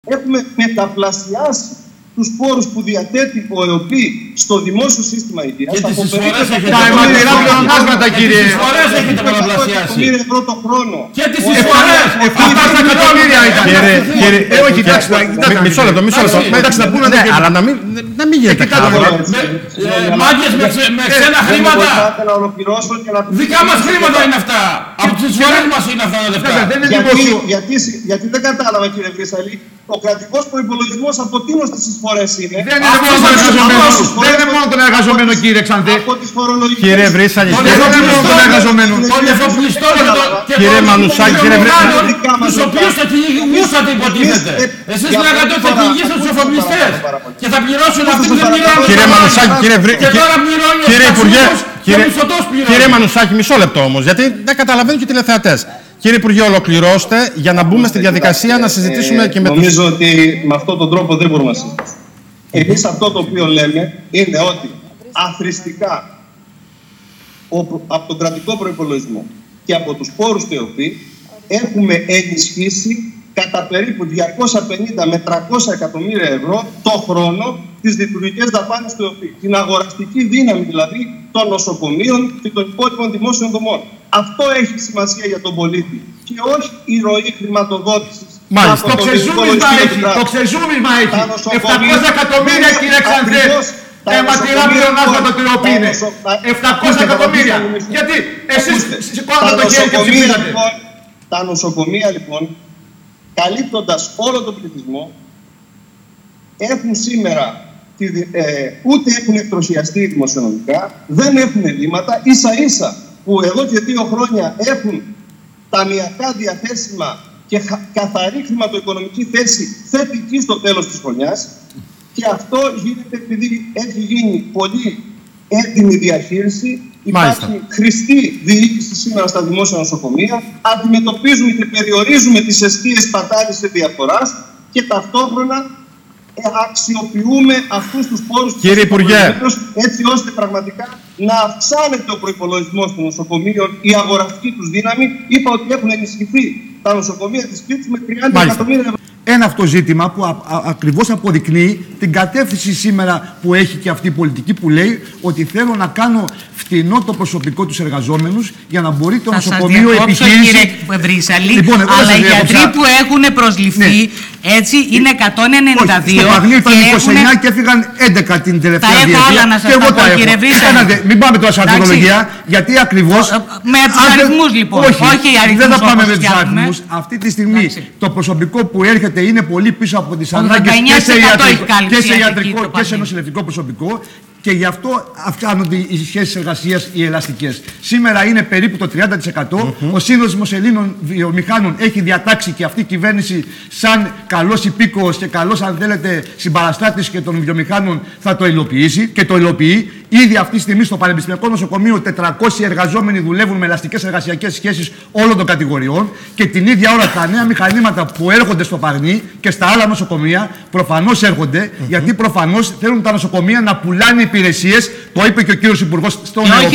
Έχουμε μεταπλασιάσει τους πόρους που διαθέτει ο ΕΟΠΗ στο δημόσιο σύστημα υγείας. Και τις εισφορές έχετε πλεονάσματα, κύριε. Τις εισφορές έχετε πολλαπλασιάσει. €100 το χρόνο. Και τις εισφορές. 700 εκατομμύρια ήταν. Όχι, κοιτάξτε. Μισό λεπτό. Εντάξει, να πούμε, αλλά να μην γίνεται κάτι. Μάγκες με ξένα χρήματα. Δικά μας χρήματα είναι αυτά. Από τις εισφορές μας είναι αυτά τα λεφτά. Γιατί δεν κατάλαβα, κύριε Βρύσαλη, ο κρατικός προϋπολογισμός από τι στις εισφορές είναι. Δεν είναι μόνο τον εργαζομένο, κύριε Ξανθέ. Κύριε Βρύσαλη, δεν είναι μόνο τον εργαζομένο. Τον εφοπλιστό Κύριε Μανουσάκη, κύριε Βρύσαλη. Τους οποίους θα κυνηγούσατε, υποτίθεται. Εσείς λέγατε ότι θα κυνηγήσετε τους εφοπλιστές. Και θα πληρώσουν αυτοί που δεν πληρώνουν. Κύριε Μανουσάκη, και τώρα πληρώνει κύριε Υπουργέ, κύριε Μανουσάκη, μισό λεπτό όμως, γιατί δεν καταλαβαίνουν και οι τηλεθεατές. Κύριε Υπουργέ, ολοκληρώστε για να μπούμε στη διαδικασία να συζητήσουμε και με τους... Νομίζω ότι με αυτόν τον τρόπο δεν μπορούμε να συζητήσουμε. Εμείς αυτό το οποίο λέμε είναι ότι αθροιστικά από τον κρατικό προϋπολογισμό και από τους πόρους του ΕΟΠΗ έχουμε ενισχύσει κατά περίπου 250 με 300 εκατομμύρια ευρώ το χρόνο τις λειτουργικές δαπάνες του ΕΟΠΗ. Την αγοραστική δύναμη δηλαδή των νοσοκομείων και των υπόλοιπων δημόσιων δομών. Αυτό έχει σημασία για τον πολίτη και όχι η ροή χρηματοδότησης. Μάλιστα. Το ξεζούμισμα έχει. 700 εκατομμύρια, κύριε Ξανθέ. Αιματηρά πλεονάσματα του ΕΟΠΗ είναι. 700 εκατομμύρια. Γιατί εσείς σηκώνατε το χέρι και ψηφίσατε. Τα νοσοκομεία λοιπόν, καλύπτοντας όλο τον πληθυσμό, έχουν σήμερα ούτε έχουν εκτροχιαστεί δημοσιονομικά, δεν έχουν ελλείμματα, ίσα ίσα που εδώ και 2 χρόνια έχουν ταμιακά διαθέσιμα και καθαρή χρηματοοικονομική θέση θετική στο τέλος της χρονιάς. Και αυτό γίνεται επειδή έχει γίνει πολύ έντιμη διαχείριση. Υπάρχει χρηστή διοίκηση σήμερα στα δημόσια νοσοκομεία. Αντιμετωπίζουμε και περιορίζουμε τις αιστείες πατάλης διαφθοράς και ταυτόχρονα αξιοποιούμε αυτούς τους πόρους έτσι ώστε πραγματικά να αυξάνεται ο προϋπολογισμός των νοσοκομείων, η αγοραστική τους δύναμη. Είπα ότι έχουν ενισχυθεί τα νοσοκομεία της Κρήτης με 30 εκατομμύρια ευρώ. Ένα αυτό ζήτημα που ακριβώς αποδεικνύει την κατεύθυνση σήμερα που έχει και αυτή η πολιτική που λέει ότι θέλω να κάνω φτηνό το προσωπικό τους εργαζόμενους για να μπορεί το νοσοκομείο επιχείρηση... Κύριε Βρύσαλη, αλλά οι γιατροί που έχουν προσληφθεί έτσι είναι 192. Στο Παγνί ήταν 29 και έφυγαν 11 την τελευταία διετία. Τα έχω άλλα να σας τα πω, κύριε Βρύσαλη. Μην πάμε τώρα σε αρθρολογία, γιατί ακριβώς... Με τους αριθμούς λοιπόν, όχι οι αριθμούς. Δεν θα πάμε με τους αριθμούς. Αυτή τη στιγμή το προσωπικό που έρχεται είναι πολύ πίσω από τις ανάγκες και σε ιατρικό και σε νοσηλευτικό προσωπικό. Και γι' αυτό αυξάνονται οι σχέσεις εργασίας οι ελαστικές. Σήμερα είναι περίπου το 30%. Ο Σύνδεσμος Ελλήνων Βιομηχάνων έχει διατάξει και αυτή η κυβέρνηση, σαν καλός υπήκοος και καλός, αν θέλετε, συμπαραστάτης και των βιομηχάνων, θα το υλοποιήσει και το υλοποιεί. Ήδη αυτή τη στιγμή στο Πανεπιστημιακό Νοσοκομείο 400 εργαζόμενοι δουλεύουν με ελαστικές εργασιακές σχέσεις όλων των κατηγοριών και την ίδια ώρα τα νέα μηχανήματα που έρχονται στο Παγνί και στα άλλα νοσοκομεία προφανώς έρχονται, γιατί προφανώς θέλουν τα νοσοκομεία να πουλάνε υπηρεσίες. Το είπε και ο κύριος Υπουργός στον ΕΟΠΗ,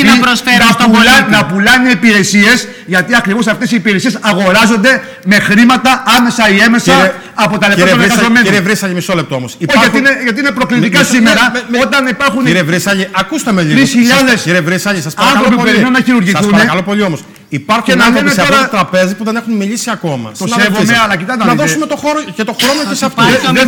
να πουλάνε υπηρεσίες, γιατί ακριβώς αυτές οι υπηρεσίες αγοράζονται με χρήματα άμεσα ή έμεσα από τα λεφτά των εργαζομένων. Κύριε Βρύσαλη, μισό λεπτό όμως. Γιατί είναι προκλητικά σήμερα όταν υπάρχουν. Κύριε Βρύσαλη, ακούστε με λίγο. 3.000 Κύριε Βρύσαλη, σας παρακαλώ πολύ. Σας παρακαλώ πολύ όμως. Υπάρχουν άνθρωποι σε αυτό το τραπέζι που δεν έχουν μιλήσει ακόμα. Το σέβομαι, αλλά κοιτάτε να δώσουμε το χώρο και το χρόνο και σε αυτό.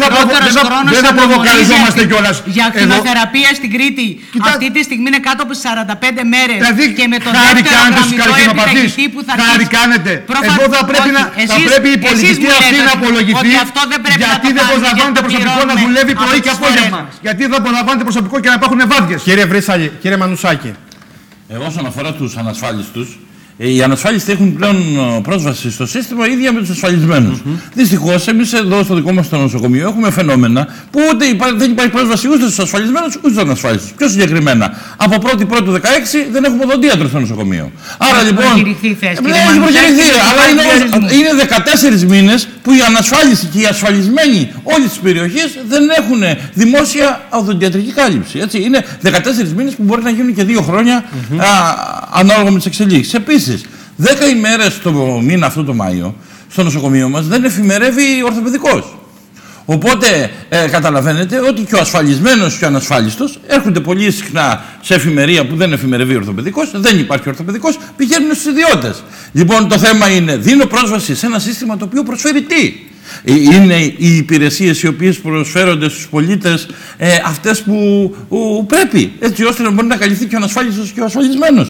Δεν θα προβοκαριζόμαστε κιόλας. Για ακτινοθεραπεία στην Κρήτη αυτή τη στιγμή είναι κάτω από 45 μέρες. Και με τον δεύτερο γραμμικό επιταχυντή που θα κάνετε. Εδώ θα πρέπει η πολιτική αυτή να απολογηθεί. Γιατί δεν προσλαμβάνετε προσωπικό να δουλεύει πρωί και απόγευμα. Γιατί δεν προσλαμβάνετε προσωπικό και να υπάρχουν βάδιες. Κύριε Βρύσαλη, κύριε Μανουσάκη. Εγώ όσον αφορά τους ανασφάλιστους, οι ανασφάλιστοι έχουν πλέον πρόσβαση στο σύστημα ίδια με τους ασφαλισμένους. Δυστυχώς, εμείς εδώ στο δικό μας το νοσοκομείο έχουμε φαινόμενα που δεν υπάρχει πρόσβαση ούτε στους ασφαλισμένους ούτε στους ανασφάλιστους. Πιο συγκεκριμένα, από 1η του 2016 δεν έχουμε οδοντίατρο στο νοσοκομείο. Άρα λοιπόν. Δεν έχει προκηρυχθεί, αλλά είναι 14 μήνες που οι ανασφάλιστοι και οι ασφαλισμένοι όλης της περιοχής δεν έχουν δημόσια οδοντιατρική κάλυψη. Έτσι. Είναι 14 μήνες που μπορεί να γίνουν και 2 χρόνια ανάλογα με τις εξελίξεις. Επίσης, 10 ημέρες το μήνα αυτό το Μάιο, στο νοσοκομείο μας δεν εφημερεύει ορθοπαιδικός. Οπότε καταλαβαίνετε ότι και ο ασφαλισμένος και ο ανασφάλιστος έρχονται πολύ συχνά σε εφημερία που δεν εφημερεύει ορθοπαιδικός, δεν υπάρχει ορθοπαιδικός, πηγαίνουν στους ιδιώτες. Λοιπόν, το θέμα είναι, δίνω πρόσβαση σε ένα σύστημα το οποίο προσφέρει τι? Είναι οι υπηρεσίες οι οποίες προσφέρονται στους πολίτες αυτές που πρέπει, έτσι ώστε να μπορεί να καλυφθεί και ο ανασφάλιστος και ο ασφαλισμένος.